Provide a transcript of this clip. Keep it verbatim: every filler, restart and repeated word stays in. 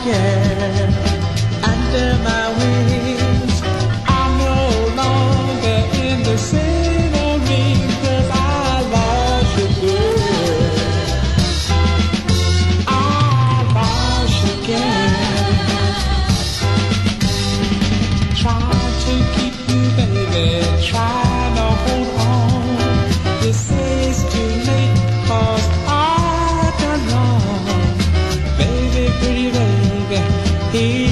again under my wings. I'm no longer in the same old ring, 'cause I lost you, girl. I lost you again. Try to keep you, baby, try to hold on. You say it's too late, 'cause I've done wrong. Baby, pretty baby, here